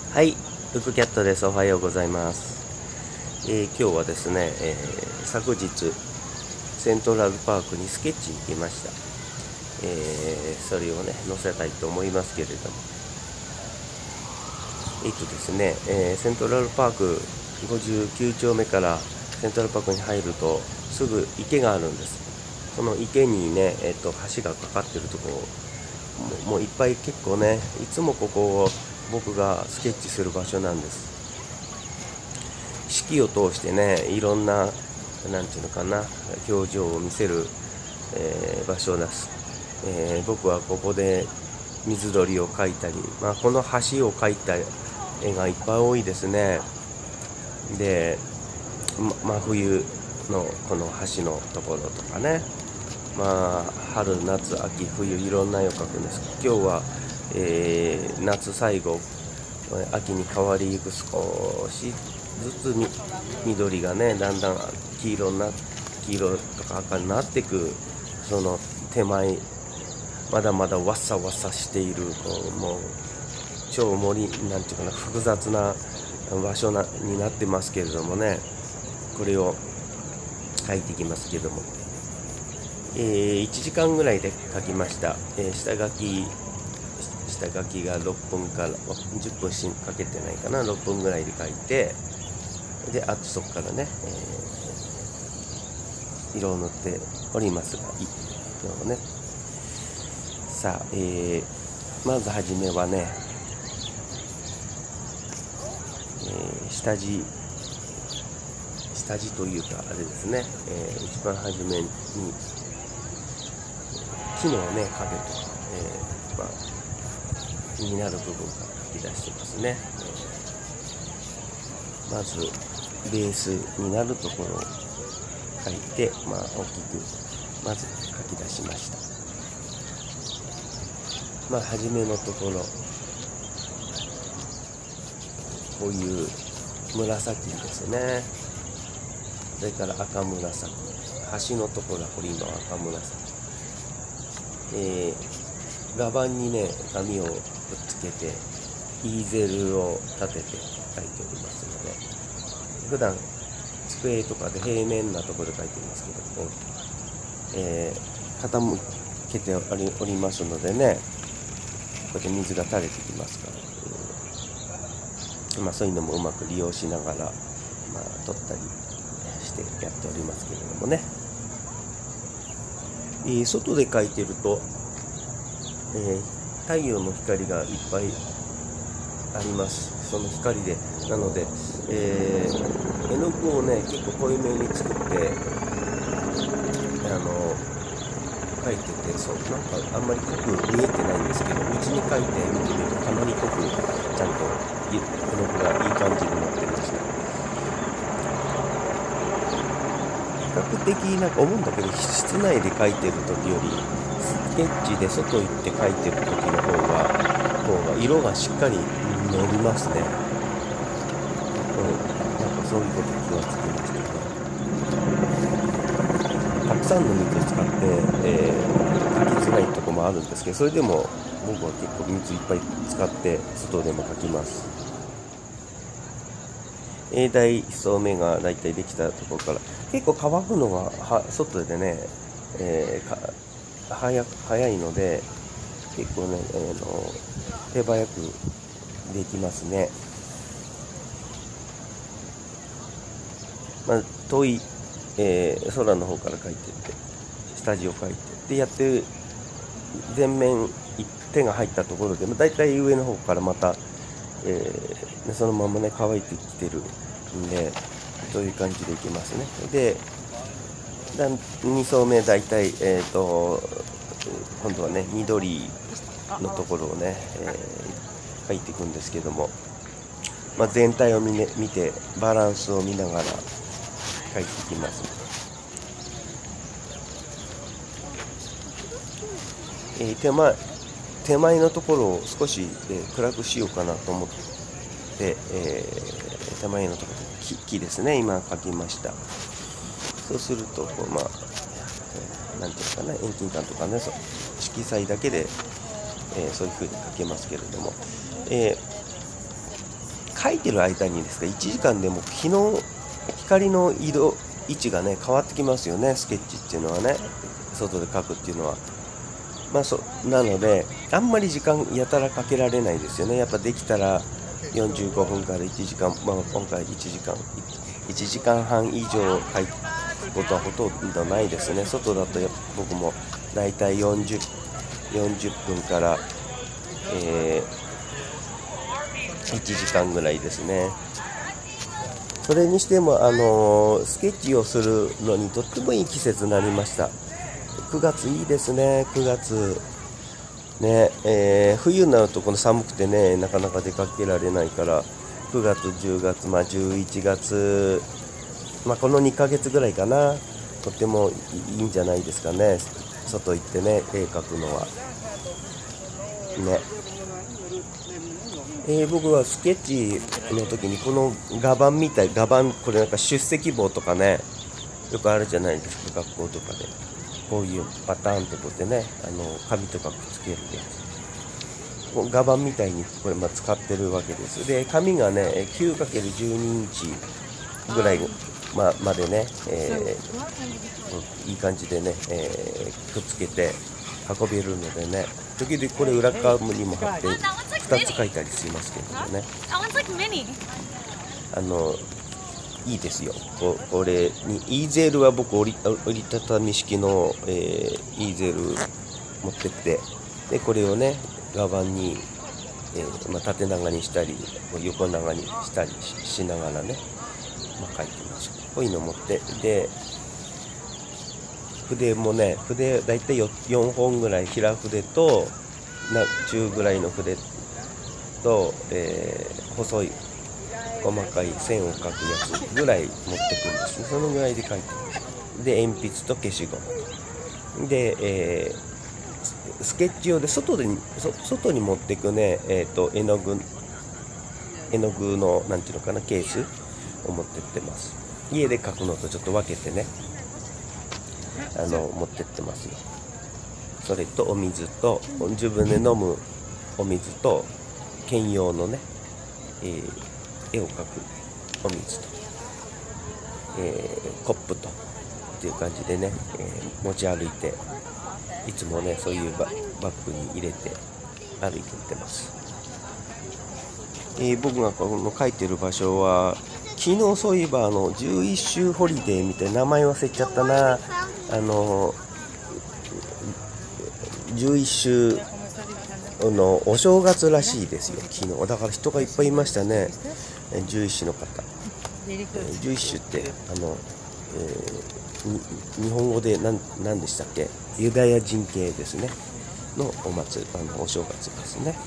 はい、ウクキャットです。おはようございます。今日はですね、昨日セントラルパークにスケッチに行きました。それをね載せたいと思いますけれども、ですね、セントラルパーク59丁目からセントラルパークに入るとすぐ池があるんです。その池にね、橋がかかってるところもういっぱい、結構ね、いつもここを僕がスケッチする場所なんです。四季を通してね、いろんな、なんていうのかな、表情を見せる、場所です。僕はここで水鳥を描いたり、この橋を描いた絵がいっぱい多いですね。で、真冬のこの橋のところとかね、春夏秋冬いろんな絵を描くんです。今日は、夏最後、秋に変わりゆく少しずつ緑がね、だんだん黄色とか赤になっていく、その手前、まだまだわっさわっさしている、もう超なんていうかな、複雑な場所になってますけれどもね、これを描いていきますけども、1時間ぐらいで描きました。下書きが6分から10分かけてないかな、6分ぐらいで書いて、であとそこからね、色を塗っておりますが、今日ね、さあ、まずはじめはね、下地というかあれですね、一番初めに木のね壁とか、気になる部分から書き出してますね。まずベースになるところを書いて、大きくまず書き出しました。初めのところ、こういう紫ですね。それから赤紫、端のところはこれ今赤紫。画板にね紙をくっつけてイーゼルを立てて書いておりますので、普段机とかで平面なところで書いていますけども、傾けておりますのでね、こうやって水が垂れてきますから、そういうのもうまく利用しながら、取ったりしてやっておりますけれどもね。外で描いてると、太陽の光がいっぱいあります。その光で、なので、絵の具をね結構濃いめに作って描いてて、なんかあんまり濃く見えてないんですけど、うちに描いて見てみるとかなり濃くちゃんと絵の具がいい感じになってました。比較的なんか思うんだけど、室内で描いてる時よりスケッチで外行って描いてる時の方が色がしっかり乗りますね。なんかそういうこと気がつきましたね。たくさんの水を使って、描きづらいところもあるんですけど、それでも僕は結構水いっぱい使って外でも描きます。第1層目がだいたいできたところから、結構乾くのが外でね、早いので結構ね、手早くできますね。遠い、空の方から描いてって下地を描いてでやって全面手が入ったところで、だいたい上の方からまた、そのままね乾いてきてるんで、そういう感じでいきますね。で2層目だいたい、今度はね緑のところをね、描いていくんですけども、全体を見てバランスを見ながら描いていきます。手前のところを少し、暗くしようかなと思って、手前のところ木ですね、今描きました。そうするとなんていうかな、遠近感とかね、色彩だけで、そういう風に描けますけれども、 描いてる間にですね、1時間でも光の位置がね変わってきますよね、スケッチっていうのはね、外で描くっていうのは。なのであんまり時間やたらかけられないですよね。やっぱできたら45分から1時間、今回1時間半以上描くことはほとんどないですね。外だと僕もだいたい40分から、1時間ぐらいですね。それにしてもスケッチをするのにとってもいい季節になりました。9月いいですね。9月ね、冬になるとこの寒くてね、なかなか出かけられないから、9月、10月、11月、この2ヶ月ぐらいかな、とてもいいんじゃないですかね。外行ってね、絵描くのはね。僕はスケッチの時にこの画板、これなんか出席簿とかね、よくあるじゃないですか、学校とかで。こういうパターンってこうやってね、紙とかくっつけるやつ、画板みたいにこれ使ってるわけです。で、紙がね 9×12 インチぐらいまでね、いい感じでね、くっつけて運べるのでね、時々これ裏側にも貼って2つ書いたりしますけどね、いいですよ。これにイーゼルは僕折りたたみ式の、イーゼル持ってって、でこれをね画板に、縦長にしたり横長にしたり しながらね、書いてます。こういうの持って、で筆もね、だいたい4本ぐらい、平筆と中ぐらいの筆と、細い細かい線を描くやつぐらい持ってくんですね。そのぐらいで描いてます。で鉛筆と消しゴムで、スケッチ用で外に持ってくね、絵の具のなんていうのかな、ケースを持ってってます。家で描くのとちょっと分けてね、持ってってますよ。それとお水と自分で飲むお水と兼用のね、絵を描くお水と、コップとっていう感じでね、持ち歩いて、いつもねそういうバッグに入れて歩いていってます。僕がこの書いてる場所は、昨日そういえば11週ホリデーみたいな、名前忘れちゃったな、11週のお正月らしいですよ。昨日だから人がいっぱいいましたね。11種の方、11種って日本語で何でしたっけ、ユダヤ人系ですねのお祭り、お正月ですね。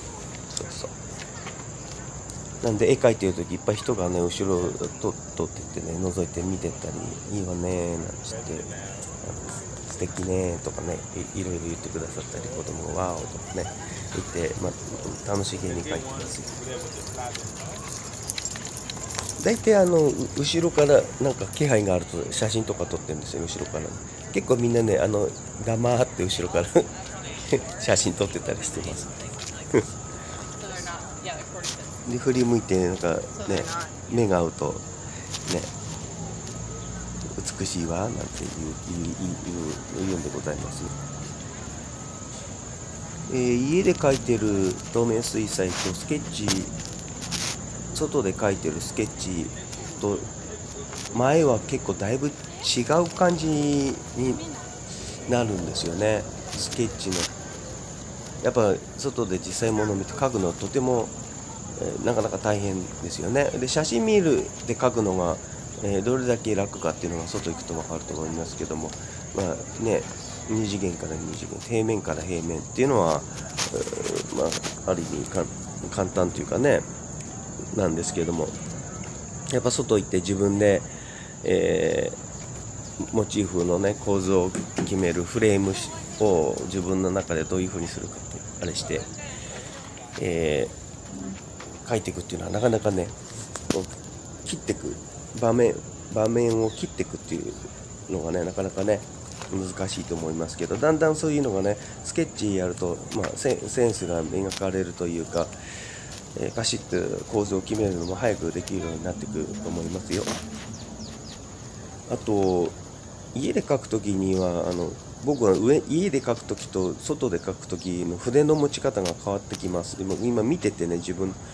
そうなんで絵描いてる時いっぱい人がね後ろを通ってってね、覗いて見てたり、いいわねなんつって、素敵ねとかね、いろいろ言ってくださったり、子供がワーオとかね言って、楽しげに描いてますよ。大体後ろからなんか気配があると写真とか撮ってるんですよ。後ろから結構みんなね黙って後ろから写真撮ってたりしてますで振り向いてなんかね、目が合うとね、美しいわなんて言うんでございますよ。家で描いてる透明水彩とスケッチ、外で描いてるスケッチと前は結構だいぶ違う感じになるんですよね。スケッチのやっぱ外で実際物を見て描くのはとても、なかなか大変ですよね。で写真見るで描くのが、どれだけ楽かっていうのが外行くと分かると思いますけども、2次元から2次元、平面から平面っていうのは、ある意味簡単というかねなんですけども、やっぱ外行って自分で、モチーフのね構図を決めるフレームを自分の中でどういう風にするかってあれして、描いていくっていうのはなかなかね、切っていく場面を切っていくっていうのがねなかなかね難しいと思いますけど、だんだんそういうのがねスケッチやると、センスが磨かれるというか、 ガシッと構図を決めるのも早くできるようになってくると思いますよ。あと家で描くときには僕は家で描くときと外で描くときの筆の持ち方が変わってきます。でも今見ててね、自分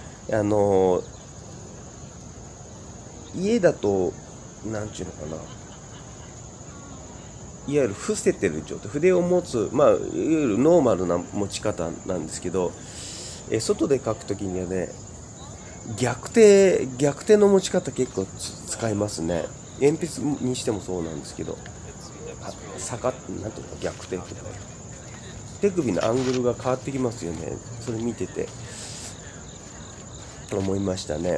家だとなんちゅうのかな、いわゆる伏せてる状態、筆を持つ、いわゆるノーマルな持ち方なんですけど、外で描くときにはね、逆手の持ち方結構使いますね。鉛筆にしてもそうなんですけど、なんていうの、逆手、手首のアングルが変わってきますよね。それ見てて思いましたね。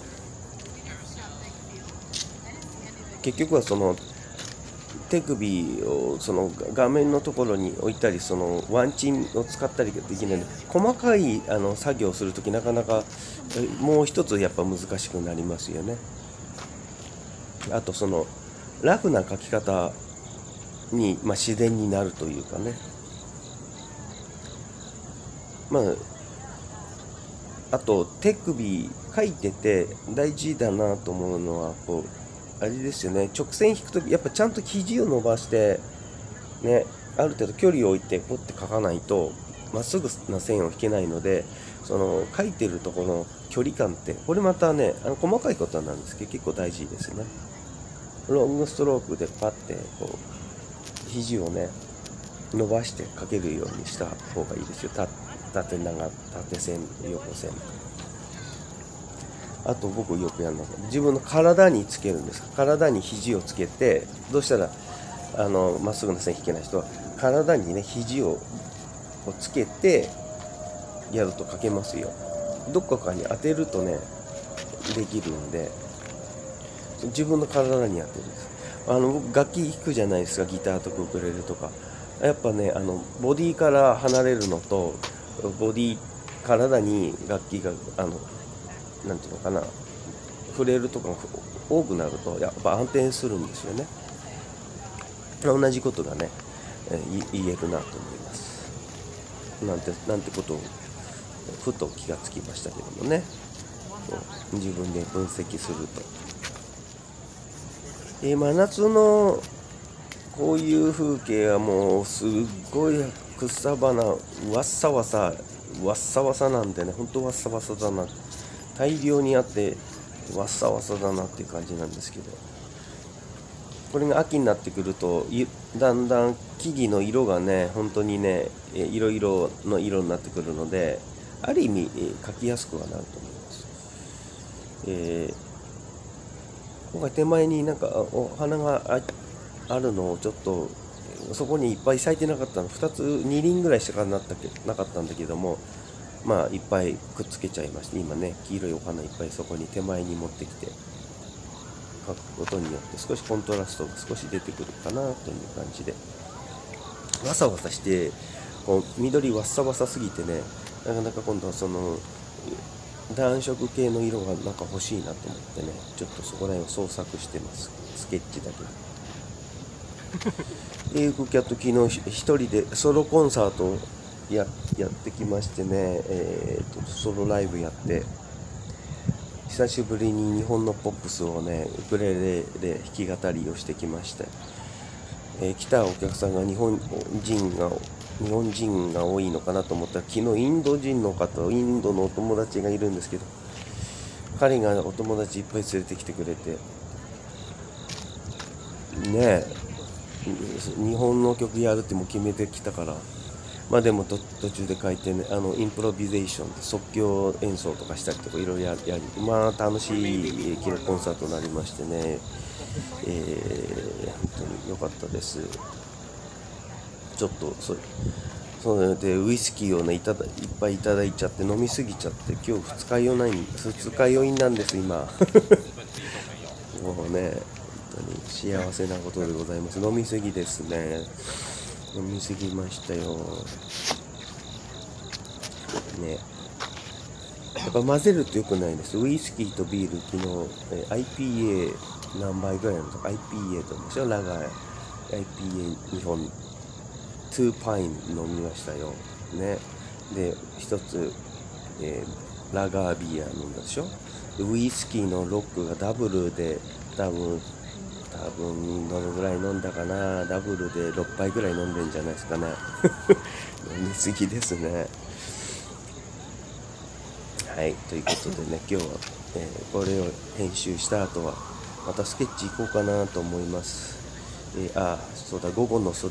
結局はその手首をその画面のところに置いたり、そのワンチンを使ったりできないので、細かい作業をするときなかなかもう一つやっぱ難しくなりますよね。あとそのラフな描き方に、自然になるというかね、あと手首描いてて大事だなと思うのは、こうあれですよね、直線引くときやっぱちゃんと肘を伸ばしてね、ある程度距離を置いてポッて描かないとまっすぐな線を引けないので、その描いてるところの距離感って、これまたね、細かいことなんですけど結構大事ですよね。ロングストロークでパッてこう肘をね伸ばして描けるようにした方がいいですよ。縦線、横線。あと僕よくやるのが、自分の体につけるんです。体に肘をつけて、どうしたらまっすぐな線引けない人は体にね肘をつけてやると描けますよ。どっかに当てるとねできるんで、自分の体に当てるんです。僕楽器弾くじゃないですか、ギターとかウクレレとか。やっぱねボディから離れるのと、体に楽器がなんていうのかな、触れるとかが多くなるとやっぱ安定するんですよね。同じことがね、言えるなと思います。なんてことをふと気がつきましたけどもね、自分で分析すると、真夏のこういう風景はもうすっごい草花わっさわさなんでね、本当わっさわさだな、大量にあってわっさわさだなっていう感じなんですけど、これが秋になってくるとだんだん木々の色がね本当にねいろいろの色になってくるので、ある意味描きやすくはなると思います。今回手前になんかお花があるのをちょっとそこにいっぱい咲いてなかったの、2輪ぐらいしかなかったんだけども、いっぱいくっつけちゃいまして、今ね黄色いお花いっぱいそこに手前に持ってきて描くことによって少しコントラストが少し出てくるかなという感じで、わさわさしてこう緑わっさわさすぎてね、なかなか今度はその暖色系の色がなんか欲しいなと思ってね、ちょっとそこら辺を創作してます。スケッチだけで。ユークキャット昨日一人でソロコンサートをやってきましてね、ソロライブやって、久しぶりに日本のポップスをねウクレレで弾き語りをしてきまして、来たお客さんが日本人が多いのかなと思ったら、昨日インド人の方、インドのお友達がいるんですけど、彼がお友達いっぱい連れてきてくれてね、日本の曲やるっても決めてきたから、でも途中で書いてね、インプロビゼーションで即興演奏とかしたりとかいろいろやり、楽しいコンサートになりましてね、本当に良かったです。ちょっとそれでウイスキーをねいっぱいいただいちゃって飲みすぎちゃって、今日二日酔いなんです今。もうね本当に幸せなことでございます。飲みすぎですね。飲みすぎましたよね。やっぱ混ぜると良くないです。ウイスキーとビール、昨日、IPA 何杯ぐらいのとか IPA と思うんですよ。長い IPA2 本2パイン飲みましたよね。で一つ、 ラガービア飲んだでしょ。ウイスキーのロックがダブルで多分どのぐらい飲んだかな。ダブルで6杯ぐらい飲んでんじゃないですかね。飲みすぎですね。はい、ということでね、今日は、これを編集した後はまたスケッチ行こうかなと思います。そうだ、午後の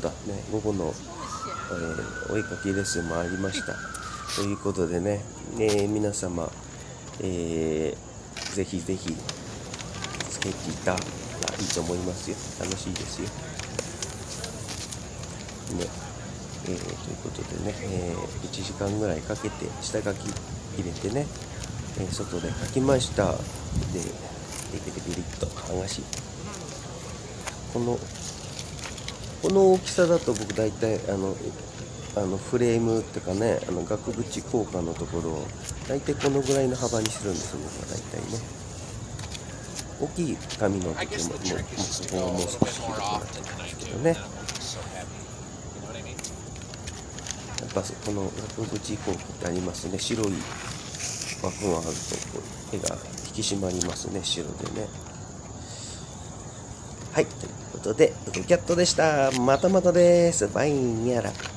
お絵かきレッスンもありました。ということでね、皆様、ぜひぜひスケッチ行ったらいいと思いますよ。楽しいですよ。ね、ということでね、1時間ぐらいかけて下書き入れてね、外で描きました。で、ビリッと剥がし、この大きさだと僕大体フレームっていうかね、額縁効果のところを大体このぐらいの幅にするんですよ、僕は大体ね。大きい紙の時もそこはもう少し広くなってるんですけどね。やっぱこの額縁効果ってありますね。白い枠があると絵が引き締まりますね、白でね。はい、ということでウドキャットでした。またまたです。バイニャラ。